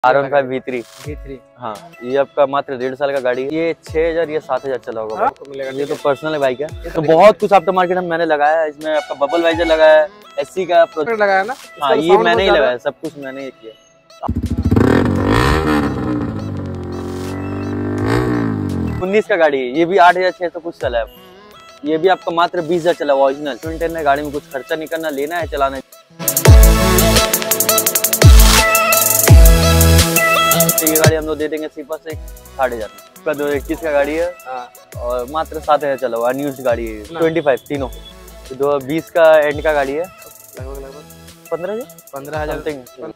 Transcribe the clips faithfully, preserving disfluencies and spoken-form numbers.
Are one five V three V three हाँ, ये आपका मात्र डेढ़ साल का गाड़ी है। ये छह हजार ये सात हजार चला होगा। हाँ? ये तो पर्सनल बाइक है। तो बहुत कुछ आफ्टर मार्केट हम मैंने लगाया है। इसमें आपका बबल वाइजर लगाया है, एससी का प्रोजेक्ट लगाया ना। हाँ, ये मैंने ही लगाया, सब कुछ मैंने ही किया। उन्नीस का गाड़ी है, ये भी आठ हजार छह सौ कुछ चला है। ये भी आपका मात्र बीस हजार चला ओरिजिनल ट्विन है। गाड़ी में कुछ खर्चा नहीं करना, लेना है चलाना है। ये गाड़ी हम लोग दे देंगे सिर्फ से साठ हजार का। दो हजार इक्कीस का गाड़ी है और मात्र सात हजार चला हुआ अनयूज्ड गाड़ी है। ट्वेंटी फाइव तीनों दो हजार बीस का एंड का गाड़ी है। लगभग लगभग पंद्रह हजार पंद्रह हजार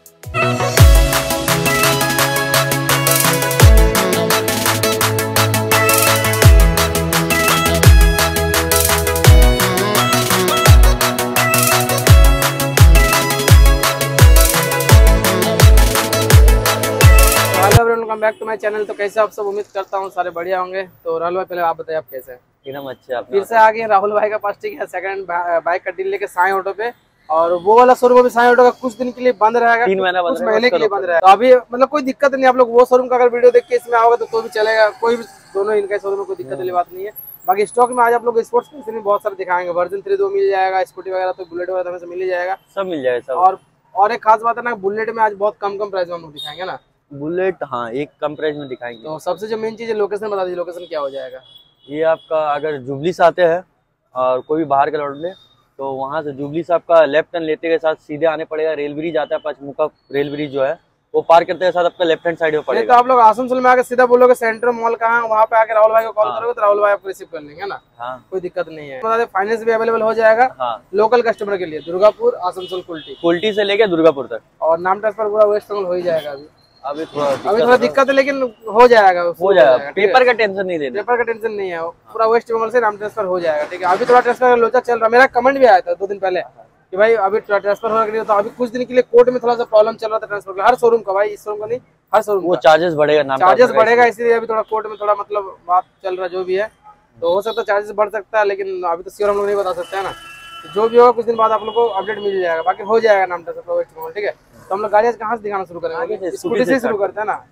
बैक टू माय चैनल। तो कैसे आप सब, उम्मीद करता हूँ सारे बढ़िया होंगे। तो राहुल भाई पहले आप बताइए आप कैसे हैं? एकदम अच्छे। आप फिर से आ गए राहुल भाई का पास, ठीक है, सेकंड बाइक का डील लेके साई ऑटो पे। और वो वाला शोरूम भी साई ऑटो का कुछ दिन के लिए बंद रहेगा, तीन महीना कुछ महीने के लिए बंद रहेगा। तो अभी मतलब कोई दिक्कत नहीं, आप लोग वो शोरूम का अगर वीडियो देख के इसमें आओगे तो, तो भी चलेगा, कोई भी दोनों इनका शोरूम में कोई दिक्कत वाली बात नहीं है। बाकी स्टॉक में आज आप लोग स्पोर्ट्स में बहुत सारे दिखाएंगे। वर्जन थ्री दो मिल जाएगा, स्कूटी वगैरह तो बुलेट वगैरह से मिल ही जाएगा, सब मिल जाएगा सब। और और एक खास बात है ना, बुलेट में आज बहुत कम कम प्राइस में हम लोग दिखाएंगे ना। बुलेट हाँ, एक कम प्राइस में दिखाएंगे। तो सबसे जो मेन चीज है, लोकेशन बता दीजिए, लोकेशन क्या हो जाएगा? ये आपका अगर जुबली से आते हैं और कोई भी बाहर के लौट ले तो वहाँ से जुबली से आपका लेफ्ट टर्न लेते के साथ सीधे आने पड़ेगा। रेल ब्रिज आता है, पचमुखा रेल ब्रिज जो है वो पार करते के साथ आपका लेफ्ट हैंड साइड में पड़ेगा। तो आप लोग आसनसोल में आके सीधा बोलोगे सेंटर मॉल कहाँ, वहाँ पे आके राहुल भाई को कॉल करोगे तो राहुल भाई आपको रिसीव कर लेंगे ना। हाँ, कोई दिक्कत नहीं है। बता दें फाइनेंस भी अवेलेबल हो जाएगा। हाँ, लोकल कस्टमर के लिए दुर्गापुर, आसनसोल, कुल्टी कुल्टी से लेके दुर्गापुर तक। और नाम ट्रांसफर पूरा वेस्ट बंगाल हो ही जाएगा। अभी अभी थोड़ा अभी थोड़ा दिक्कत है, लेकिन हो जाएगा हो जाएगा। पेपर का टेंशन नहीं लेना, पेपर का टेंशन नहीं है, पूरा वेस्ट बंगाल से नाम ट्रांसफर हो जाएगा। ठीक है, अभी थोड़ा ट्रांसफर का लोचा चल रहा है। मेरा कमेंट भी आया था दो दिन पहले कि भाई अभी ट्रांसफर होने के लिए, तो अभी कुछ दिन के लिए कोर्ट में थोड़ा सा प्रॉब्लम चल रहा था ट्रांसफर का। हर शोरूम का भाई, इस शोरूम का नहीं, हर शोरूम वो चार्जेस बढ़ेगा, नाम चार्जेस बढ़ेगा, इसलिए अभी थोड़ा कोर्ट में थोड़ा मतलब बात चल रहा जो भी है। तो हो सकता है चार्जेस बढ़ सकता है, लेकिन अभी तो श्योर हम लोग नहीं बता सकते है ना। तो जो भी होगा कुछ दिन बाद आप लोग को अपडेट मिल जाएगा। बाकी हो जाएगा नाम ट्रांसफर वेस्ट बंगाल। ठीक है, तो हम लोग गाड़ी कहाँ से दिखाना शुरू करेंगे? स्कूटी से शुरू करते हैं ना।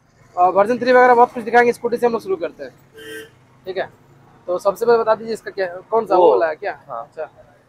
और वर्जन थ्री वगैरह बहुत कुछ दिखाएंगे, स्कूटी से हम लोग शुरू करते हैं। ठीक है, तो सबसे पहले बता दीजिए इसका क्या, कौन सा वो वाला है क्या? हाँ, अच्छा,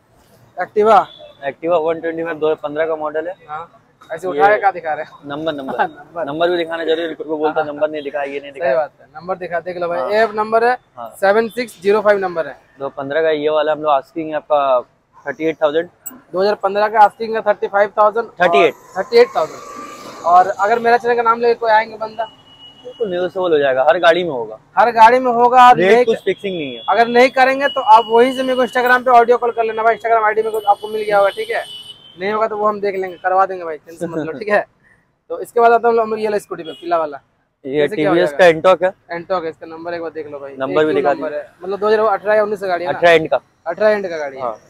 Activa Activa one twenty five दो हजार पंद्रह का मॉडल है। हाँ, ऐसे उठाया क्या दिखा रहे हैं? नंबर नंबर नंबर नंबर भी दिखाना जरूरी है। को बोलता नंबर नहीं दिखा, ये नहीं दिखा। सही बात है, नंबर दिखा, देख लो भाई। एफ नंबर है, seven six zero five number है। दो पंद्रह का ये वाला हम लोग आस्किंग है आपका थर्टी एट थाउजेंड। दो हजार पंद्रह का आस्किंग है thirty five thousand thirty eight thirty eight thousand. और अगर मेरा चैनल का नाम लेके कोई आएंगे बंदा तो नेगोशिएबल हो जाएगा। हर गाड़ी में होगा, हर गाड़ी में होगा। रेट कुछ फिक्सिंग नहीं है। अगर नहीं करेंगे तो आप वहीं से मेरे को इंस्टाग्राम पे ऑडियो कॉल कर लेना भाई। इंस्टाग्राम आईडी में आपको मिल गया होगा। ठीक है, नहीं होगा तो वो हम देख लेंगे, करवा देंगे भाई, टेंशन मत लो। ठीक है, तो इसके बाद आता हम ये स्कूटी पे पीला वाला, ये टीवीएस का एंटॉक है। एंटॉक है, इसका नंबर एक बार देख लो भाई। नंबर भी दिखा दीजिए। मतलब दो हजार अठारह या उन्नीस का गाड़ी है, अठारह एंड का अठारह एंड का गाड़ी है।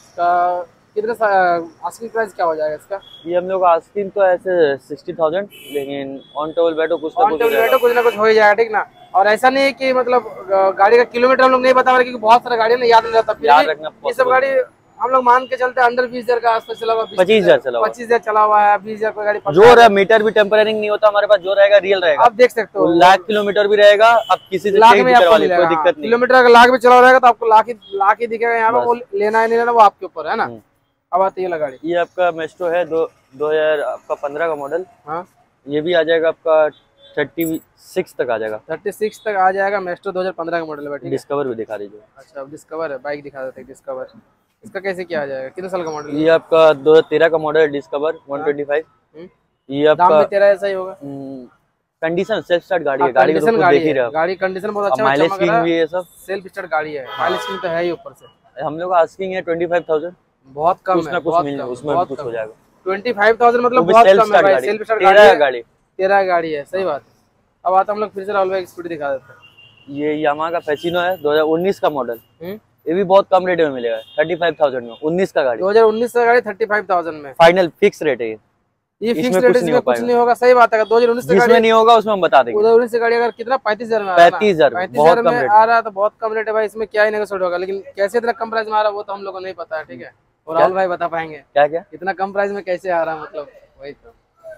कितना आस्किंग प्राइस क्या हो जाएगा इसका? ये हम लोग आस्किंग तो ऐसे सिक्सटी थाउजेंड, लेकिन ऑन टेबल बैठो कुछ ऑन टेबल बैठो कुछ ना कुछ हो ही जाएगा। ठीक ना, और ऐसा नहीं है कि मतलब गाड़ी का किलोमीटर हम लोग नहीं बता रहे, क्योंकि बहुत सारा गाड़ी ना याद नहीं रहता। ये सब गाड़ी हम लोग मान के चलते हैं अंडर बीस हजार का आसपास चला हुआ, पच्चीस हजार चला हुआ, पच्चीस हजार चला हुआ है, बीस हजार कोई गाड़ी। जो रहा मीटर भी टेम्परिंग नहीं होता हमारे पास, जो रहेगा रियल रहेगा। आप देख सकते हो, लाख किलोमीटर भी रहेगा। अब किसी से लाख में आपको कोई दिक्कत नहीं। किलोमीटर का लाख भी चला रहेगा तो आपको लाख ही लाख ही दिखेगा। यहाँ पे वो लेना है नहीं लेना वो आपके ऊपर है ना। अब आती है गाड़ी, ये आपका मेस्ट्रो है, दो दो हजार आपका पंद्रह का मॉडल। हाँ, ये भी आ जाएगा आपका थर्टी सिक्स तक आ जाएगा। थर्टी सिक्स तक आ जाएगा। मेस्ट्रो दो हजार पंद्रह का मॉडल है। डिस्कवर भी दिखा दीजिए। अच्छा, डिस्कवर है, बाइक दिखा देते हैं डिस्कवर। इसका कैसे क्या आ जाएगा, कितने साल का मॉडल? ये आपका दो हजार तेरह का model Discover one twenty five. ये आपका दाम भी तेरह ऐसा ही होगा। कंडीशन सेल्फ स्टार्ट गाड़ी है, गाड़ी को देख ही रहे, गाड़ी कंडीशन बहुत अच्छा है, माइलेज किंग भी है, सब सेल्फ स्टार्ट गाड़ी है। माइलेज किंग तो है ही ऊपर से। हम लोग आस्किंग है ट्वेंटी फाइव थाउजेंड, बहुत कम है, कुछ मिल उसमें कुछ हो जाएगा। ट्वेंटी फाइव थाउजेंड मतलब बहुत कम है भाई। सेल्फ स्टार्ट गाड़ी, तेरह गाड़ी है। सही बात है। अब आता हम लोग फिर से राहुल भाई स्कूटी दिखा देते हैं। ये यामाहा का फैसिनो है, दो हजार उन्नीस का मॉडल। ये भी बहुत कम रेट में मिलेगा, थर्टी फाइव थाउजेंड में। उन्नीस का गाड़ी, दो हजार उन्नीस का गाड़ी थर्टी फाइव थाउजेंड में फाइनल फिक्स रेट है। ये फिक्स रेट इसमें कुछ नहीं होगा। सही बात है, दो हजार उन्नीस जिसमें नहीं होगा उसमें हम बता देंगे। दो हजार उन्नीस की गाड़ी अगर कितना पैंतीस हजार में पैंतीस हजार पैंतीस हजार में आ रहा है तो बहुत कम रेट है भाई। इसमें क्या ही नेगोशिएट होगा, लेकिन कैसे इतना कम प्राइस में आ रहा है वो तो हम लोग को नहीं पता है। ठीक है, और राहुल भाई बता पाएंगे क्या क्या इतना कम प्राइस में कैसे आ रहा है, मतलब वही तो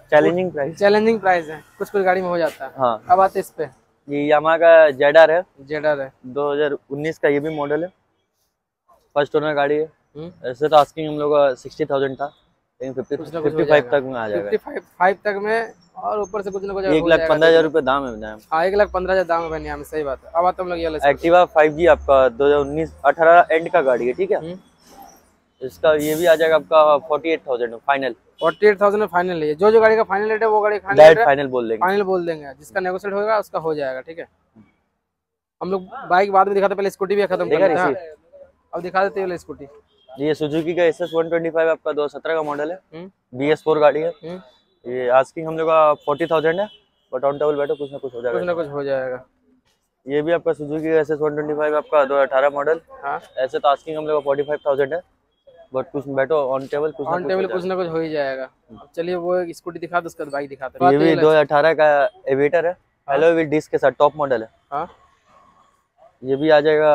चैलेंजिंग प्राइस, चैलेंजिंग प्राइस है, कुछ कुछ गाड़ी में हो जाता है। हाँ। अब आते इस पे, ये यामाहा का जेडआर है, जेडआर है दो हज़ार उन्नीस का, ये भी मॉडल है, फर्स्ट ओनर गाड़ी है। हम्म। ऐसे तो आस्किंग हम लोग का सिक्सटी थाउजेंड था, लेकिन फिफ्टी कुछ ना कुछ हो फिफ्टी फाइव तक में आ जाएगा, पचपन फाइव तक में, और ऊपर से कुछ ना कुछ एक हो लाख जाएगा। पंद्रह हजार रुपये दाम है भैया। हाँ, एक लाख पंद्रह हजार दाम है भैया में, सही बात है। अब आते हम लोग ये वाला एक्टिवा फाइव जी आपका दो हज़ार उन्नीस अठारह एंड का गाड़ी है, ठीक है। इसका ये भी आ जाएगा आपका forty eight thousand final, forty eight thousand में फाइनल है। जो जो गाड़ी का फाइनल रेट है वो गाड़ी फाइनल डायरेक्ट फाइनल बोल देंगे, फाइनल बोल देंगे, जिसका नेगोशिएट होगा उसका हो जाएगा, ठीक है। हम लोग बाइक बाद में दिखाते, पहले स्कूटी भी खत्म कर लेते हैं। अब दिखा देते हैं स्कूटी। ये सुजुकी का S S one twenty five आपका दो हज़ार सत्रह का मॉडल है, बी एस फोर गाड़ी है। ये आस्किंग हम लोग का फोर्टी थाउजेंड है, बट ऑन टेबल बैठो कुछ ना कुछ हो जाएगा, कुछ ना कुछ हो जाएगा। ये भी आपका सुजुकी का S S one twenty five आपका दो हज़ार अठारह मॉडल। हाँ, ऐसे तो आस्किंग हम लोग का फोर्टी फाइव थाउजेंड है, बट कुछ बैठो ऑन टेबल कुछ ऑन टेबल कुछ ना कुछ हो ही जाएगा। अब चलिए वो एक स्कूटी दिखा दो, उसका बाइक दिखाते हैं। ये भी दो हज़ार अठारह का एविएटर है, हेलो व्हील डिस्क के साथ, टॉप मॉडल है। हाँ, ये भी आ जाएगा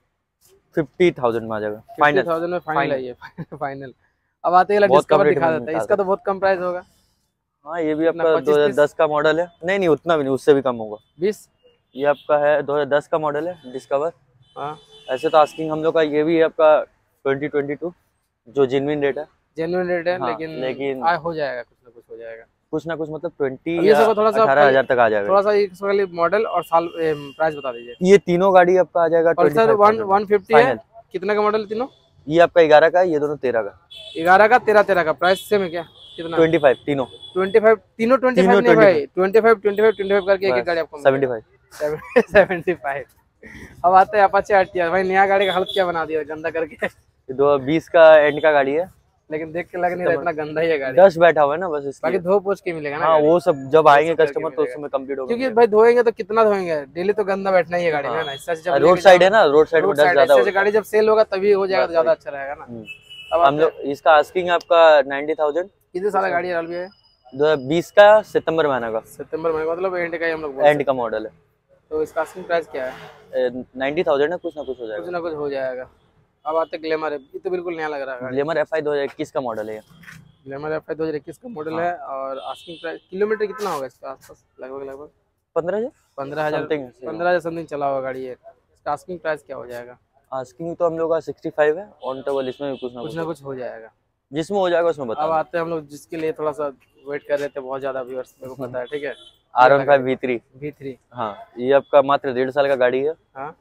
फिफ्टी थाउजेंड में आ जाएगा, फाइनल थाउजेंड में फाइनल है ये, फाइनल। अब आते हैं डिस्कवर दिखा देते हैं, इसका तो बहुत कम प्राइस होगा। हाँ, ये भी आपका दो हज़ार दस का मॉडल है, नहीं नहीं उतना भी नहीं, उससे भी कम होगा, बीस। ये आपका है दो हज़ार दस का मॉडल है, डिस्कवर। हाँ, ऐसे तो आस्किंग हम लोग का ये भी है आपका ट्वेंटी ट्वेंटी टू, जो जेन्युइन रेट है, जेन्युइन रेट है। हाँ, लेकिन लेकिन आ, हो जाएगा, कुछ ना कुछ हो जाएगा, कुछ ना कुछ मतलब ट्वेंटी ये सब थोड़ा सा अठारह हजार तक आ जाएगा। थोड़ा सा एक मॉडल और साल प्राइस बता दीजिए। ये तीनों गाड़ी आपका आ जाएगा पल्सर वन फिफ्टी है, कितना का मॉडल तीनों? ये आपका ग्यारह का है, ये दोनों तेरह का, ग्यारह का तेरह तेरह का प्राइस सेम है क्या? कितना? ट्वेंटी फाइव तीनों, ट्वेंटी फाइव तीनों ट्वेंटी फाइव नहीं भाई, twenty five twenty five twenty five करके एक एक गाड़ी आपको सेवेंटी फाइव सेवेंटी फाइव। अब आते हैं अपाचे आरटीआर। भाई नया गाड़ी का हालत क्या बना दिया गंदा करके। दो बीस का एंड का गाड़ी है, लेकिन देख के लग नहीं रहा इतना गंदा ही है गाड़ी। दस बैठा हुआ है ना बस, इसलिए बाकी धो पोछ के मिलेगा ना। हाँ, वो सब जब आएंगे कस्टमर तो उसमें कंप्लीट होगा, क्योंकि भाई धोएंगे तो कितना धोएंगे, डेली तो गंदा बैठना ही है गाड़ी में ना। इससे रोड साइड है ना, रोड साइड में डस्ट ज्यादा होगा, गाड़ी जब सेल होगा तभी हो जाएगा तो ज्यादा अच्छा रहेगा ना। अब हम लोग इसका आस्किंग आपका नाइन्टी थाउजेंड। कितने साल गाड़ी है दो हजार बीस का सितंबर महीना का, सितंबर महीने मतलब एंड का ही हम लोग एंड का मॉडल है। तो इसका आस्किंग प्राइस क्या है? नाइन्टी थाउजेंड है, कुछ ना कुछ हो जाएगा, कुछ ना कुछ हो जाएगा। अब आते ग्लैमर है, ये तो बिल्कुल नया लग रहा है। ग्लैमर एफ आई दो हजार इक्कीस का मॉडल है, ग्लैमर एफ आई दो हजार इक्कीस का मॉडल है। और आस्किंग प्राइस किलोमीटर कितना होगा इसका आसपास? लगभग लगभग पंद्रह हजार पंद्रह हजार पंद्रह हजार समथिंग चला हुआ गाड़ी है। इसका आस्किंग प्राइस क्या हो जाएगा? आस्किंग तो हम लोग का सिक्सटी फाइव है, ऑन टेबल इसमें भी कुछ ना कुछ ना कुछ हो जाएगा, जिसमें हो जाएगा उसमें बता। अब आते हैं हम लोग जिसके लिए थोड़ा सा वेट कर रहे थे, बहुत ज्यादा व्यूअर्स मेरे को पता है, ठीक है। R one five V three V three हाँ, ये आपका मात्र डेढ़ साल का गाड़ी है। हाँ,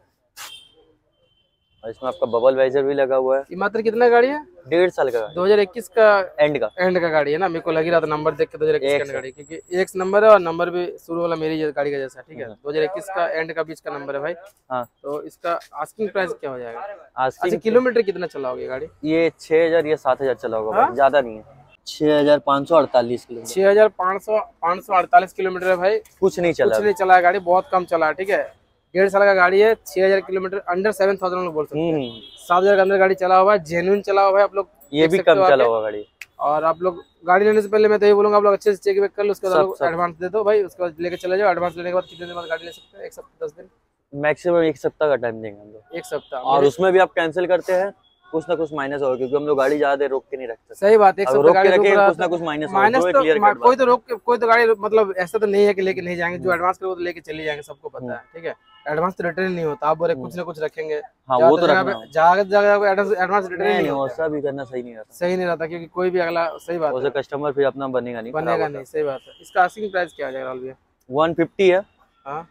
और इसमें आपका बबल वाइजर भी लगा हुआ है। ये मात्र कितना गाड़ी है? डेढ़ साल का, दो हजार इक्कीस का एंड का एंड का गाड़ी है ना। मेरे को लग ही रहा था नंबर देख के दो हजार इक्कीस का गाड़ी, क्योंकि एक नंबर है और नंबर भी शुरू वाला मेरी गाड़ी का जैसा, ठीक है। दो हजार इक्कीस का एंड का बीच का नंबर है भाई। हाँ, तो इसका आस्किंग प्राइस क्या हो जाएगा? आस्किंग किलोमीटर कितना चला होगा गाड़ी? ये छह हजार या सात हजार चला होगा, ज्यादा नहीं है। छह हजार पाँच सौ अड़तालीस किलोमीटर छह हजार पाँच सौ पाँच सौ अड़तालीस किलोमीटर है भाई, कुछ नहीं चला, कुछ नहीं चला है गाड़ी, बहुत कम चला है, ठीक है। डेढ़ साल का गाड़ी है, छह हजार किलोमीटर, अंडर सेवन थाउजेंड लोग बोल सकते हैं। सात हजार के अंदर गाड़ी चला हुआ है, जेन्युइन चला हुआ है। आप लोग ये भी कम चला हुआ गाड़ी। और आप लोग गाड़ी लेने से पहले मैं तो ये बोलूंगा, आप लोग अच्छे से चेक वेक कर लो, उसके बाद एडवांस दे दो भाई, उसके बाद लेके चले जाओ। एडवांस लेने के बाद कितने दिन बाद गाड़ी ले सकते हैं? एक सप्ताह दस दिन मैक्सिमम एक सप्ताह का टाइम देंगे हम लोग, एक सप्ताह। और उसमें भी आप कैंसिल करते हैं कुछ ना कुछ माइनस होगा, क्योंकि हम लोग गाड़ी ज्यादा रोक के नहीं रखते। सही बात है, एक सप्ताह गाड़ी रोक कुछ ना कुछ माइनस माइनस तो कोई तो रोक कोई तो गाड़ी मतलब ऐसा तो नहीं है कि लेके नहीं जाएंगे। जो एडवांस करो तो लेके चले जाएंगे, सबको पता है, ठीक है। एडवांस तो रिटर्न नहीं होता, आप बोले कुछ ना कुछ रखेंगे। हाँ, वो तो रखना जगह जगह एडवांस रिटर्न नहीं होता, ऐसा भी करना सही नहीं रहता, सही नहीं रहता, क्योंकि कोई भी अगला, सही बात है, कस्टमर फिर अपना बनेगा नहीं, बनेगा नहीं, सही बात है। इसका आस्किंग प्राइस क्या आ जाएगा भैया? वन फिफ्टी है, हाँ,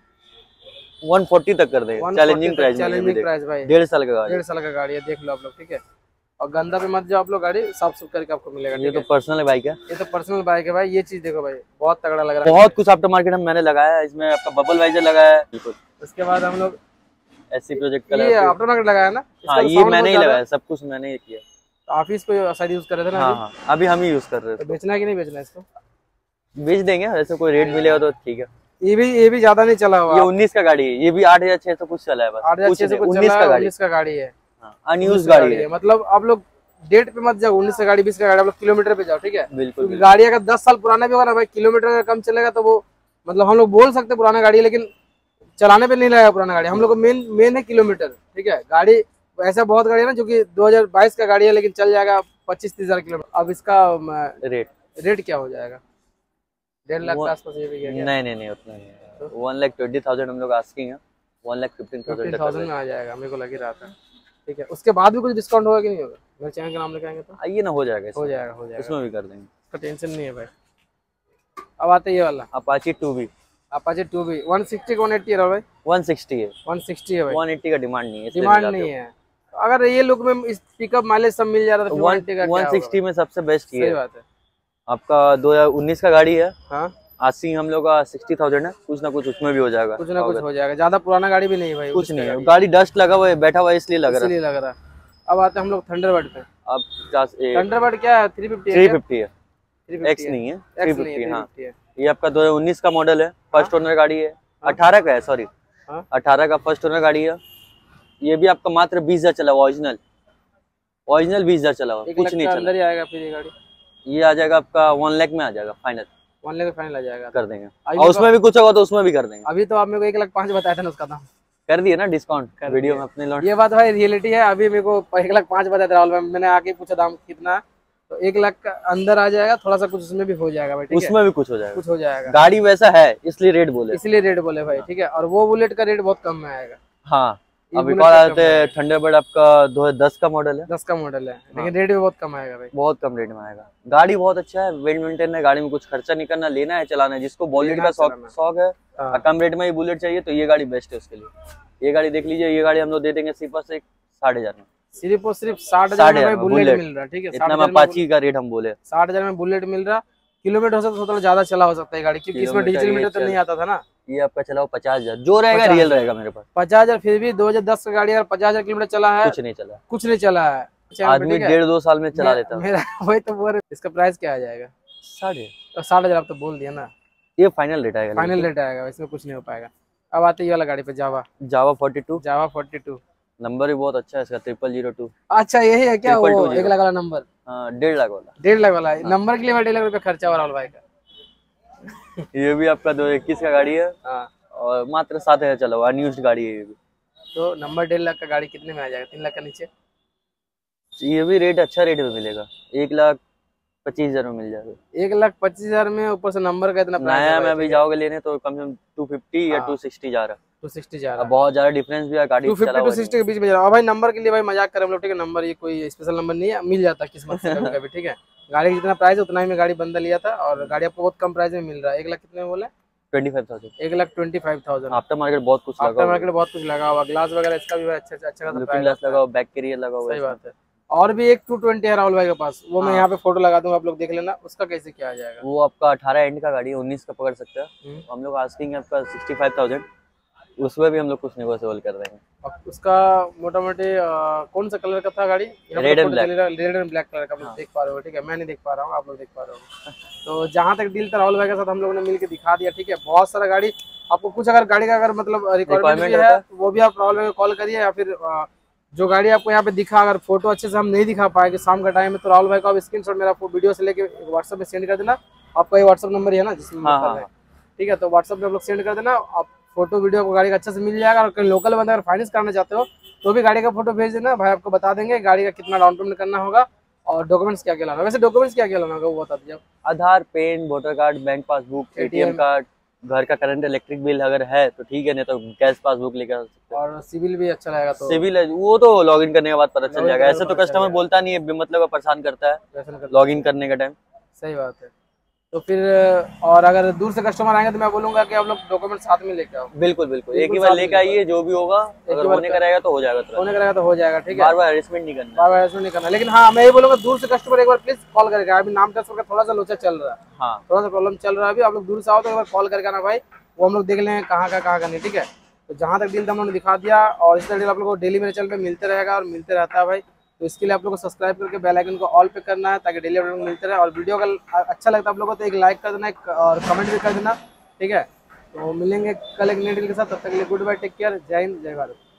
वन फोर्टी तक कर देंगे, चैलेंजिंग प्राइस, चैलेंजिंग प्राइस भाई। डेढ़ साल का गाड़ी, डेढ़ साल का गाड़ी है, देख लो आप लोग, ठीक है। और गंदा पे मत जाओ आप लोग, गाड़ी साफ सुथरा करके आपको मिलेगा। ये तो पर्सनल बाइक है, ये तो पर्सनल बाइक है भाई। ये चीज देखो भाई, बहुत तगड़ा लग रहा है, बहुत कुछ आफ्टर मार्केट में मैंने लगाया है। इसमें आपका बबल वाइजर लगाया है, उसके बाद हम लोग एसी प्रोजेक्ट ये आफ्टर मार्केट लगाया ना। हाँ, ये मैंने ही लगाया, सब कुछ मैंने ही किया। तो आप इसको शायद यूज कर रहे थे ना? हाँ, हाँ, अभी हम ही यूज कर रहे थे। तो बेचना है कि नहीं बेचना इसको? बेच देंगे, ऐसे कोई रेट मिलेगा तो ठीक है। ये भी ये भी ज्यादा नहीं चला हुआ, ये उन्नीस का गाड़ी है, ये भी आठ हजार छह सौ कुछ चला है बस, आठ हजार छह सौ कुछ उन्नीस का गाड़ी, उन्नीस का गाड़ी है, अनयूज गाड़ी है। मतलब आप लोग डेट पे मत जाओ, उन्नीस का गाड़ी बीस का गाड़ी, आप लोग किलोमीटर पे जाओ, ठीक है। बिल्कुल, गाड़ी अगर दस साल पुराना भी होगा ना भाई, किलोमीटर अगर कम चलेगा तो वो मतलब हम लोग बोल सकते पुराना गाड़ी है, लेकिन चलाने पे नहीं लगेगा पुराना गाड़ी। हम लोग को मेन मेन है किलोमीटर, ठीक है। गाड़ी ऐसा बहुत गाड़ी है ना जो कि दो हजार बाईस का गाड़ी है, लेकिन चल जाएगा पच्चीस तीस हजार किलोमीटर। अब इसका रेट रेट क्या हो जाएगा? डेढ़ लाख वो- के आसपास ये भी क्या? नहीं नहीं नहीं उतना नहीं, वन लाख ट्वेंटी थाउजेंड हम लोग आस्किंग है, one lakh fifteen thousand thousand में आ जाएगा, मेरे को लग ही रहा था। ठीक है, उसके बाद भी कुछ डिस्काउंट होगा कि नहीं होगा? मेरे चैनल का नाम लेके आएंगे तो आइए ना, हो जाएगा हो इसमें, जाएगा हो जाएगा, उसमें भी कर देंगे। उसका टेंशन नहीं है भाई। अब आते ये वाला Apache two B Apache two B one sixty का वन एट्टी है भाई, वन सिक्सटी है, वन सिक्सटी है भाई, वन एट्टी का डिमांड नहीं है, इसलिए डिमांड दिखाते नहीं है। अगर ये लुक में इस पिकअप माइलेज सब मिल जा रहा था हो। तो वन एट्टी का क्या वन होगा? सिक्सटी में सबसे बेस्ट ये सही है। बात है। आपका दो हजार उन्नीस का गाड़ी है, हाँ, अस्सी हम लोग का सिक्सटी थाउजेंड है, कुछ ना कुछ उसमें भी हो जाएगा, कुछ ना कुछ हो जाएगा, ज्यादा पुराना गाड़ी भी नहीं है भाई, कुछ नहीं है, गाड़ी डस्ट लगा हुआ है, बैठा हुआ है इसलिए लग रहा है। इसलिए लग रहा है। अब आते हैं हम लोग थंडरबर्ड पे। अब थंडरबर्ड क्या है? थ्री फिफ्टी थ्री फिफ्टी है, थ्री एक्स नहीं है, थ्री एक्स नहीं फिफ्टी है, हाँ। थ्री फिफ्टी है। ये आपका दो हजार उन्नीस का मॉडल है, फर्स्ट ओनर गाड़ी है, अठारह का है सॉरी, हाँ? अठारह का फर्स्ट ओनर गाड़ी है। ये भी आपका मात्र बीस हजार चला हुआ, ओरिजिनल ओरिजिनल बीस हजार चला हुआ, एक कुछ लाख नहीं का चला। अंदर ही आएगा फिर ये गाड़ी, ये आ जाएगा आपका वन लाख में आ जाएगा फाइनल, वन लाख फाइनल आ जाएगा। कर देंगे, अभी और उसमें भी कुछ होगा तो उसमें भी कर देंगे। अभी तो आप मेरे को एक लाख पाँच बताया था ना उसका दाम, कर दिए ना डिस्काउंट कर वीडियो दिए। में अपने लॉन्च। ये बात भाई रियलिटी है। अभी मेरे को एक लाख पाँच बताया था राहुल भाई, मैंने आके पूछा दाम कितना है, तो एक लाख का अंदर आ जाएगा, थोड़ा सा कुछ उसमें भी हो जाएगा भाई। ठीक है, उसमें भी कुछ हो जाएगा, कुछ हो जाएगा, गाड़ी वैसा है इसलिए रेट बोले। इसलिए रेट बोले भाई। ठीक है, और वो बुलेट का रेट बहुत कम में आएगा। हाँ, ये अभी बुलेट कॉल का आते कम हैं, थंडरबर्ड आपका दो हजार दस का मॉडल है, दस का मॉडल है, लेकिन रेट भी बहुत कम आएगा भाई। बहुत कम रेट में आएगा। गाड़ी बहुत अच्छा है, वेल मेंटेन है, गाड़ी में कुछ खर्चा नहीं करना, लेना है चलाना है। जिसको बुलेट लेना का है, शौक चलाना है। शौक है हाँ। और कम रेट में ही बुलेट चाहिए तो ये गाड़ी बेस्ट है उसके लिए। ये गाड़ी देख लीजिए, ये गाड़ी हम लोग दे देंगे सिर्फ बस एक साठ हजार में, सिर्फ और सिर्फ साठ हजार साठ में हजार भाई में बुलेट बुलेट। मिल रहा है। ठीक है, इतना साठ में हजार में अपाची का रेट हम बोले। साठ हजार में बुलेट मिल रहा। किलोमीटर हो सकता है थोड़ा ज्यादा चला हो सकता है गाड़ी, क्योंकि इसमें किलोमीटर डिजिटल ये मीटर तो चल- नहीं आता था ना। ये आपका चला हुआ पचास हजार, जो रहेगा पचास रियल रहेगा मेरे पास, पचास हजार फिर भी दो हजार दस का गाड़ी अगर पचास हजार किलोमीटर चला है, कुछ नहीं चला। कुछ नहीं चला है। आदमी ठीक है? डेढ़ दो साल में चला मे- लेता है। मेरा वही तो बोल रहे, इसका प्राइस क्या आ जाएगा? साढ़े तो साठ हजार आप तो बोल दिया ना, ये फाइनल रेट आएगा। फाइनल रेट आएगा, इसमें कुछ नहीं हो पाएगा। अब आते ये वाला गाड़ी पे, Jawa Jawa forty two, Jawa forty two. Number भी बहुत अच्छा है इसका, ट्रिपल जीरो टू। अच्छा यही है क्या Triple वो two एक लाख वाला नंबर? हाँ, डेढ़ लाख वाला। डेढ़ लाख वाला है। नंबर के लिए भाई डेढ़ लाख रुपया खर्चा हो रहा है भाई का। ये भी आपका दो हजार इक्कीस का गाड़ी है हाँ, और मात्र सात हजार चला हुआ, अनयूज्ड गाड़ी है ये भी। तो नंबर डेढ़ लाख का गाड़ी कितने में आ जाएगा? तीन लाख का नीचे? ये भी रेट अच्छा रेट में मिलेगा, एक लाख पच्चीस हजार में मिल जाएगा। एक लाख पच्चीस हजार में ऊपर से नंबर का इतना प्राइस नया है में भाई। अभी जाओगे लेने तो कम से कम टू फिफ्टी या हाँ। टू सिक्सटी जा रहा है। टू सिक्सटी जा अब रहा है, बहुत ज्यादा डिफरेंस भी है, गाड़ी टू चला फिफ्टी हुआ टू सिक्सटी के बीच में जा रहा है। और भाई नंबर के लिए भाई मजाक करें हम लोग, ठीक है? नंबर ये कोई स्पेशल नंबर नहीं है, मिल जाता है किस्मत से कभी कभी। ठीक है, गाड़ी का जितना प्राइस है उतना ही में गाड़ी बंदा लिया था, और गाड़ी आपको बहुत कम प्राइस में मिल रहा है। एक लाख कितने में बोले? Twenty five thousand. एक lakh twenty five thousand. After market बहुत कुछ लगा आफ्टर हुआ मार्केट बहुत कुछ लगा हुआ, ग्लास वगैरह इसका भी भाई अच्छा अच्छा अच्छा खासा लुकिंग प्राइस ग्लास है। लगा हुआ, बैक कैरियर लगा हुआ सही है। बात है। और भी एक टू ट्वेंटी है राहुल भाई के पास, वो मैं हाँ। यहाँ पे फोटो लगा दूंगा, आप लोग देख लेना उसका कैसे क्या आ जाएगा। वो आपका अठारह एंड का गाड़ी है, उन्नीस का पकड़ सकते हैं। हम्म। हम लोग आस्किंग है आपका सिक्सटी फाइव थाउजेंड, उसमें भी हम लोग कुछ नेगोशिएबल कर देंगे। और उसका मोटा मोटी कौन सा कलर का था गाड़ी? Red and black। Red and black colour का, आप लोग देख पा रहे हो। ठीक है, मैं नहीं देख पा रहा हूँ, आप लोग देख पा रहे हो। तो जहाँ तक डील था राहुल भाई के साथ हम लोगों ने मिलकर दिखा दिया। ठीक है, बहुत सारा गाड़ी आपको कुछ अगर गाड़ी का अगर मतलब रिक्वायरमेंट भी है तो वो भी आप राहुल भाई को कॉल करिए, या फिर अ, जो गाड़ी आपको यहाँ पे दिखा, अगर फोटो अच्छे से हम नहीं दिखा पाए कि शाम का टाइम है, तो राहुल भाई को आप स्क्रीनशॉट मेरा वीडियो से लेके व्हाट्सएप में सेंड कर देना। आपका ये व्हाट्सएप नंबर ही है ना जिसमें हाँ, हम कर हाँ, रहे हैं? ठीक है, तो व्हाट्सएप पे आप लोग सेंड कर देना, आप फोटो वीडियो को गाड़ी का अच्छे से मिल जाएगा। और कहीं लोकल बंदा अगर फाइनेंस करना चाहते हो तो भी गाड़ी का फोटो भेज देना, भाई आपको बता देंगे गाड़ी का कितना डाउन पेमेंट करना होगा और डॉक्यूमेंट्स क्या क्या लाना। वैसे डॉक्यूमेंट्स क्या क्या लाना होगा वो बता दीजिए। Aadhaar, PAN, voter card, bank passbook, A T M ATM card, घर का करंट इलेक्ट्रिक बिल अगर है तो ठीक है, नहीं तो गैस पासबुक लेकर आ सकते हैं। और सिविल भी अच्छा रहेगा तो सिविल है वो तो लॉग इन करने के बाद पता चल Login जाएगा। करने ऐसे के तो बाद पता कस्टमर चल बोलता नहीं है, मतलब परेशान करता है राशन कर- लॉग इन करने का टाइम। सही बात है। तो फिर और अगर दूर से कस्टमर आएंगे तो मैं बोलूंगा कि आप लोग डॉक्यूमेंट साथ में लेके आओ। बिल्कुल बिल्कुल, एक बिल्कुल ही बार साथ लेके में आइए, जो भी होगा ही अगर बार होने का रहेगा तो हो जाएगा तुरंत। होने का रहेगा तो हो जाएगा। ठीक है, बार बार हरेसमेंट नहीं करना। बार बार ऐसा नहीं करना। लेकिन हाँ, मैं ये बोलूंगा दूर से कस्टमर एक बार प्लीज कॉल करके, अभी नाम ट्रांसफर का थोड़ा सा लोचा चल रहा है, हाँ, थोड़ा सा प्रॉब्लम चल रहा है अभी। आप लोग दूर से आओ तो एक बार कॉल करके आना भाई, वो हम लोग देख लें कहाँ का कहाँ का नहीं। ठीक है, तो जहाँ तक डील था हम लोगों ने दिखा दिया, और इस तरह डील आप लोगों को डेली मेरे चैनल पे मिलते रहेगा और मिलते रहता है भाई। तो इसके लिए आप लोगों को सब्सक्राइब करके बेल आइकन को ऑल पे करना है ताकि डेली अपडेट मिलते रहे। और वीडियो का अच्छा लगता है आप लोगों को तो एक लाइक कर देना, एक और कमेंट भी कर देना। ठीक है, तो मिलेंगे कल एक नई डील के साथ, तब तक के लिए गुड बाय, टेक केयर, जय हिंद, जय भारत।